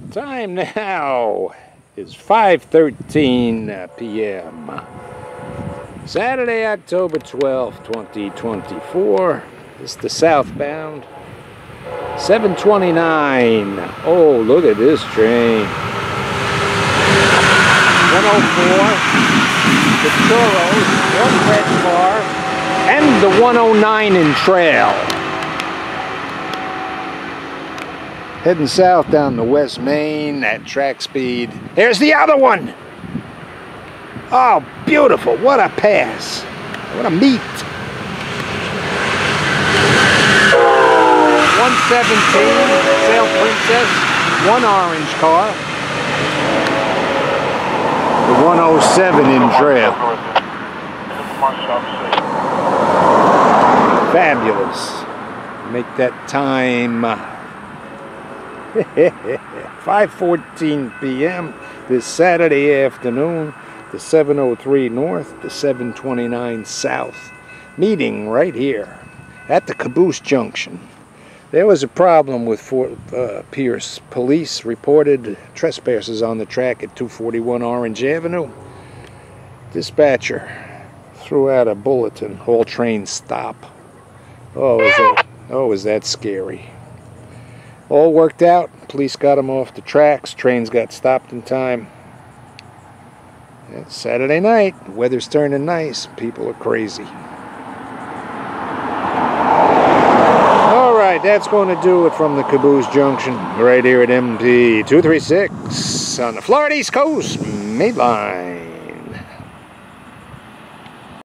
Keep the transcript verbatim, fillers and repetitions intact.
Time now is five thirteen p m Saturday, October twelfth, twenty twenty-four. This is the southbound seven twenty-nine. Oh, look at this train. one oh four, the Churro, one red car, and the one oh nine in trail. Heading south down the West Main at track speed. There's the other one! Oh, beautiful. What a pass. What a meet. one seventeen, Sail Princess, one orange car. The one oh seven in trail. Fabulous. Make that time five fourteen p m this Saturday afternoon. The seven oh three North, the seven twenty-nine South, meeting right here at the Caboose Junction. There was a problem with Fort uh, Pierce. Police reported trespassers on the track at two forty-one Orange Avenue. Dispatcher threw out a bulletin, all trains stop. Oh, is that, oh, is that scary. All worked out. Police got them off the tracks. Trains got stopped in time. It's Saturday night. The weather's turning nice. People are crazy. Alright, that's going to do it from the Caboose Junction right here at M P two thirty-six on the Florida East Coast Main Line.